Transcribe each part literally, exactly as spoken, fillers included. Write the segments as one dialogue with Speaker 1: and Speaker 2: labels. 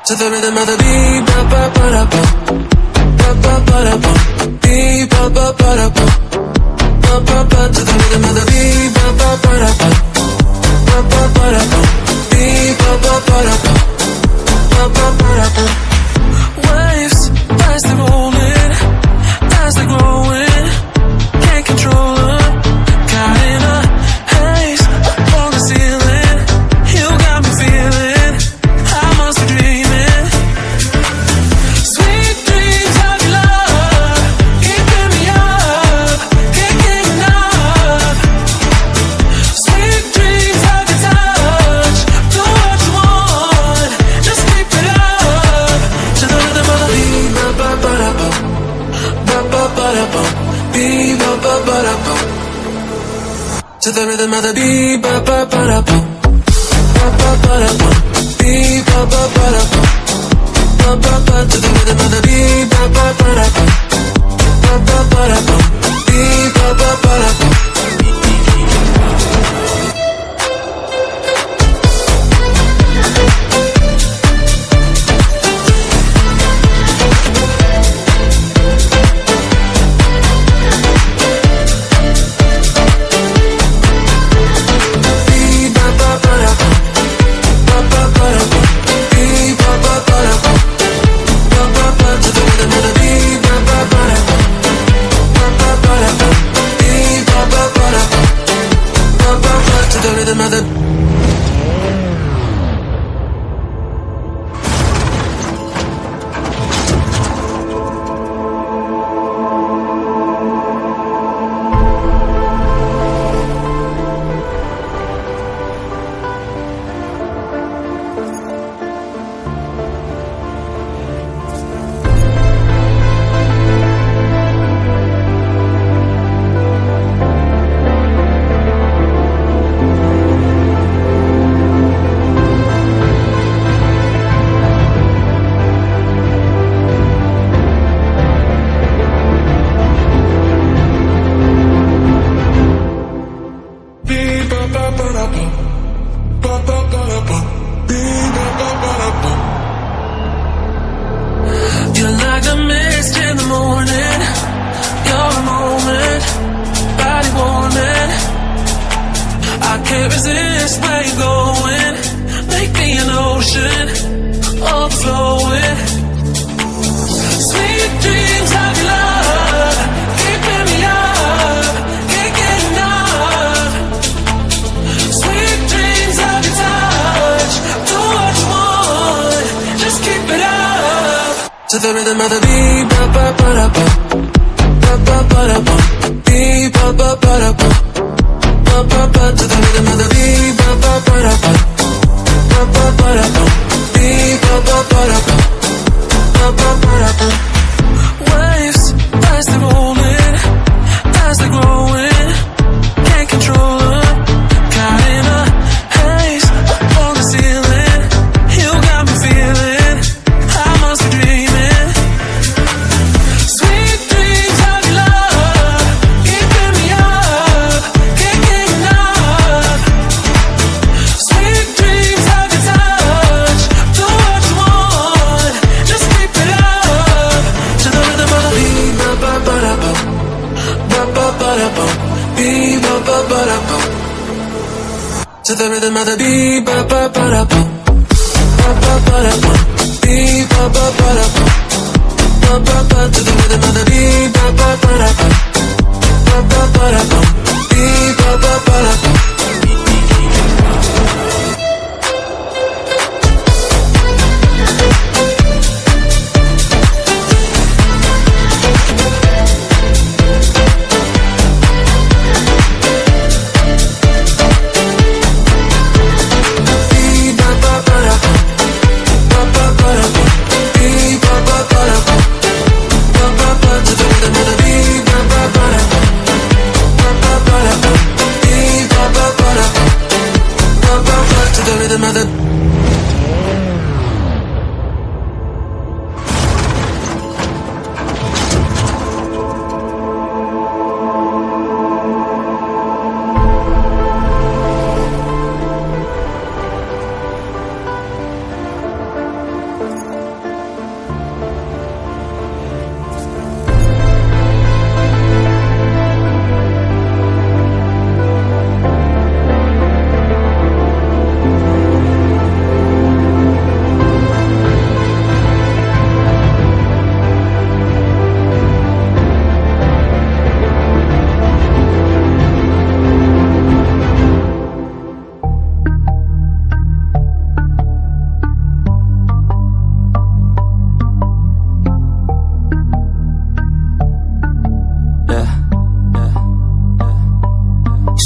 Speaker 1: To the rhythm of the beat, ba ba ba da ba, ba ba ba da ba, beat ba ba ba da ba, ba ba ba. To the rhythm of the beat, ba ba ba da ba, ba ba ba da ba, beat ba ba ba da ba, ba ba ba da ba. Waves as they're rolling, as they're growing, can't control them. Caught in a haze up on the ceiling, you got me feeling I must be dreaming. Sweet dreams of your love, keeping me up, can't get enough. Sweet dreams of your touch, do what you want, just keep it up. To the rhythm of the beat, ba ba ba da ba, ba ba ba da ba, beat ba ba ba da ba. To the rhythm of the beat, ba ba ba da ba, ba ba ba da ba, beat ba ba ba da ba, ba ba ba. To the rhythm of the beat, ba ba ba da ba, ba ba ba da ba, beat ba ba ba da ba. You're like a mist in the morning, you're a moment, body warming. I can't resist where you're going, make me an ocean, overflowing. Sweet dreams of your love, keeping me up, can't get enough. Sweet dreams of your touch, do what you want, just keep it up. To the rhythm of the beat, ba ba ba da ba, ba ba ba da ba, beat ba ba ba da ba, ba ba ba. To the rhythm of the beat, ba ba ba da ba, ba ba ba da ba, beat ba ba ba da ba, ba ba ba da ba. Waves as they're rolling, as they're growing, can't control them. Caught in a haze up on the ceiling, you got me feeling I must be dreaming. Sweet dreams of your love, keeping me up, can't get enough. Sweet dreams of your touch, do what you want, just keep it up. To the rhythm of the beat, ba ba ba da ba, ba ba ba da ba, beat ba ba ba da ba. To the rhythm of the beat, ba ba ba da ba, ba ba ba da ba, beat ba ba ba da ba, ba ba ba. To the rhythm of the beat, ba ba ba da ba, ba ba ba da ba, beat ba ba ba da ba.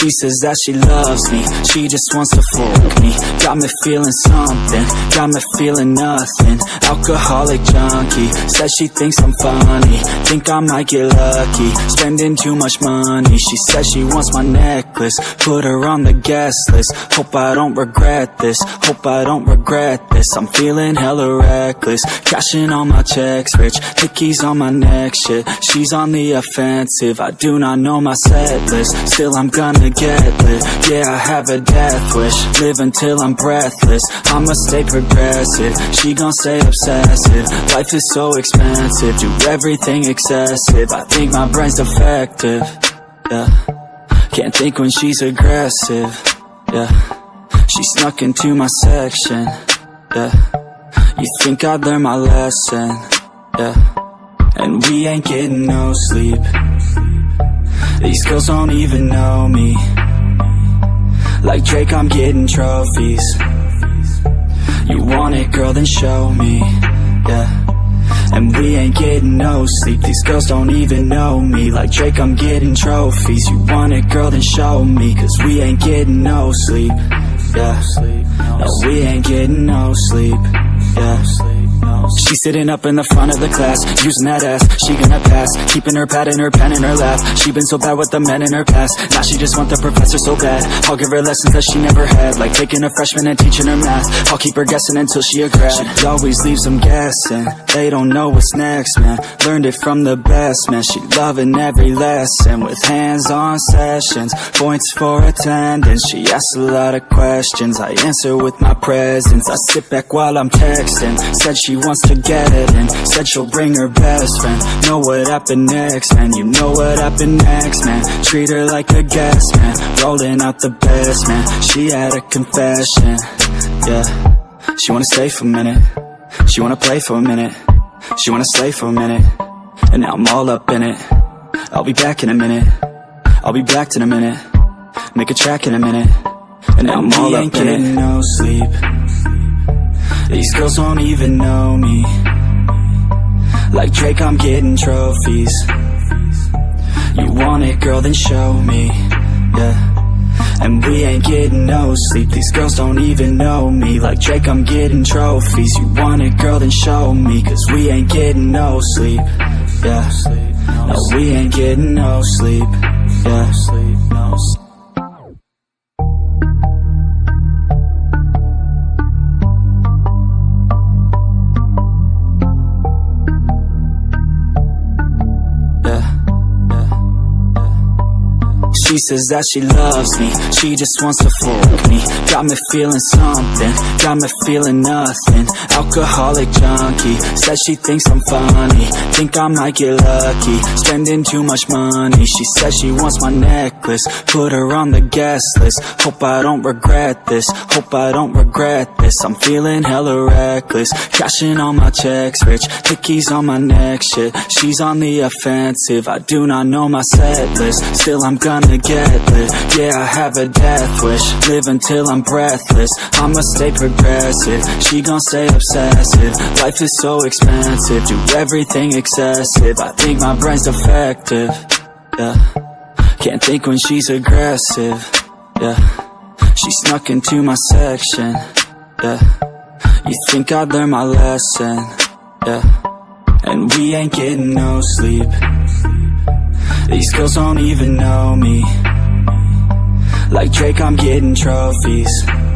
Speaker 2: She says that she loves me, she just wants to fuck me. Got me feeling something, got me feeling nothing. Alcoholic junkie, says she thinks I'm funny. Think I might get lucky, spending too much money. She says she wants my necklace, put her on the guest list. Hope I don't regret this, hope I don't regret this. I'm feeling hella reckless, cashing all my checks rich. Hickeys on my neck, shit, she's on the offensive. I do not know my set list, still I'm gonna get lit. Yeah, I have a death wish, live until I'm breathless. I'ma stay progressive, she gon' stay obsessive. Life is so expensive, do everything excessive. I think my brain's defective, yeah. Can't think when she's aggressive, yeah. She snuck into my section, yeah. You think I'd learn my lesson, yeah. And we ain't getting no sleep. These girls don't even know me. Like Drake, I'm getting trophies. You want it, girl, then show me, yeah. And we ain't getting no sleep. These girls don't even know me. Like Drake, I'm getting trophies. You want it, girl, then show me. Cause we ain't getting no sleep, yeah. No, we ain't getting no sleep, yeah. She's sitting up in the front of the class, using that ass, she gonna pass. Keeping her pad and her pen in her lap. She been so bad with the men in her past. Now she just want the professor so bad. I'll give her lessons that she never had, like taking a freshman and teaching her math. I'll keep her guessing until she a grad. She always leaves them guessing, they don't know what's next, man. Learned it from the best, man. She loving every lesson, with hands-on sessions, points for attendance. She asks a lot of questions, I answer with my presence. I sit back while I'm texting, said she wants to get it in, said she'll bring her best friend. Know what happened next, man, you know what happened next, man. Treat her like a guest, man, rolling out the best, man. She had a confession, yeah. She wanna stay for a minute, she wanna play for a minute, she wanna slay for a minute, and now I'm all up in it. I'll be back in a minute, I'll be back in a minute, make a track in a minute, and now I'm all up in it. No sleep, these girls don't even know me. Like Drake, I'm getting trophies. You want it, girl, then show me, yeah. And we ain't getting no sleep. These girls don't even know me. Like Drake, I'm getting trophies. You want it, girl, then show me. Cause we ain't getting no sleep, yeah. No, we ain't getting no sleep, yeah. She says that she loves me, she just wants to fuck me. Got me feeling something, got me feeling nothing. Alcoholic junkie, says she thinks I'm funny. Think I might get lucky, spending too much money. She says she wants my necklace, put her on the guest list. Hope I don't regret this, hope I don't regret this. I'm feeling hella reckless, cashing all my checks rich. Hickeys on my neck, shit, she's on the offensive. I do not know my set list, still I'm gonna get lit. Yeah, I have a death wish, live until I'm breathless. I'ma stay progressive, she gon' stay obsessive. Life is so expensive, do everything excessive. I think my brain's defective, yeah. Can't think when she's aggressive, yeah. She snuck into my section, yeah. You think I'd learn my lesson, yeah. And we ain't getting no sleep. These girls don't even know me. Like Drake, I'm getting trophies.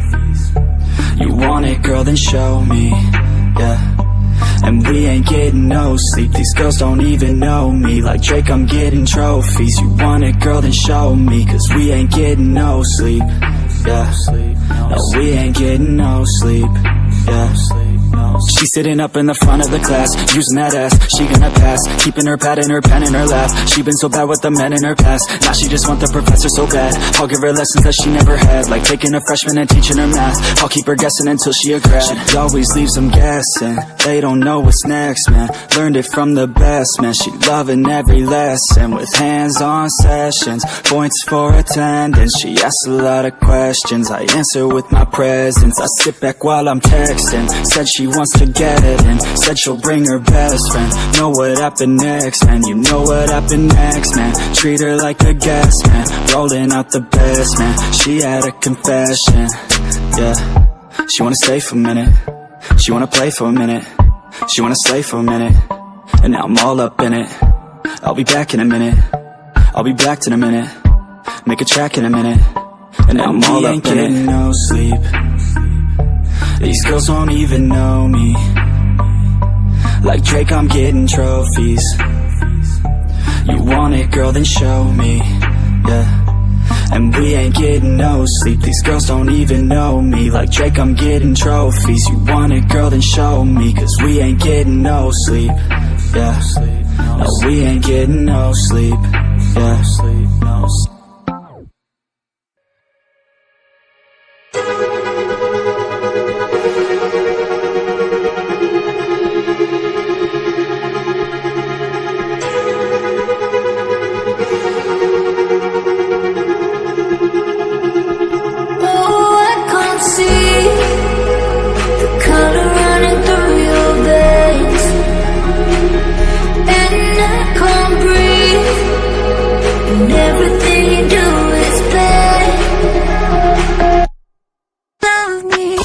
Speaker 2: You want it, girl, then show me, yeah. And we ain't getting no sleep. These girls don't even know me. Like Drake, I'm getting trophies. You want it, girl, then show me. Cause we ain't getting no sleep, yeah. No, we ain't getting no sleep, yeah. She's sitting up in the front of the class, using that ass, she gonna pass. Keeping her pad and her pen in her lap. She been so bad with the men in her past. Now she just want the professor so bad. I'll give her lessons that she never had, like taking a freshman and teaching her math. I'll keep her guessing until she a grad. She always leaves them guessing, they don't know what's next, man. Learned it from the best, man. She loving every lesson, with hands-on sessions, points for attendance. She asks a lot of questions, I answer with my presence. I sit back while I'm texting, said she wants wants to get in. Said she'll bring her best friend. Know what happened next, man. You know what happened next, man. Treat her like a guest, man. Rolling out the best, man. She had a confession, yeah. She wanna stay for a minute. She wanna play for a minute. She wanna slay for a minute. And now I'm all up in it. I'll be back in a minute. I'll be back in a minute. Make a track in a minute. And now I'm all up in it. No sleep. These girls don't even know me. Like Drake, I'm getting trophies. You want it, girl, then show me, yeah. And we ain't getting no sleep. These girls don't even know me. Like Drake, I'm getting trophies. You want it, girl, then show me. Cause we ain't getting no sleep, yeah. No, we ain't getting no sleep, yeah. No sleep.
Speaker 3: Everything you do is bad. Love me.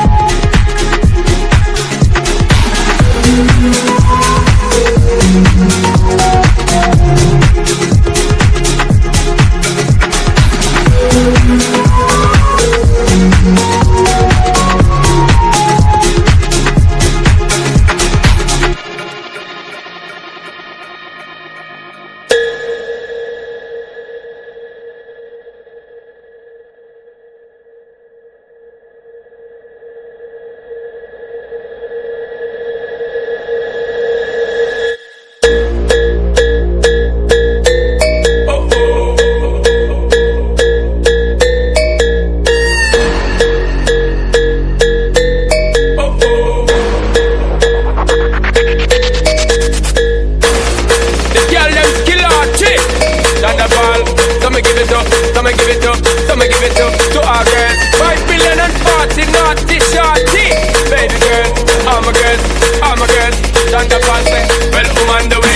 Speaker 1: We'll be right back.
Speaker 4: Santa Claus say, well, woman, the way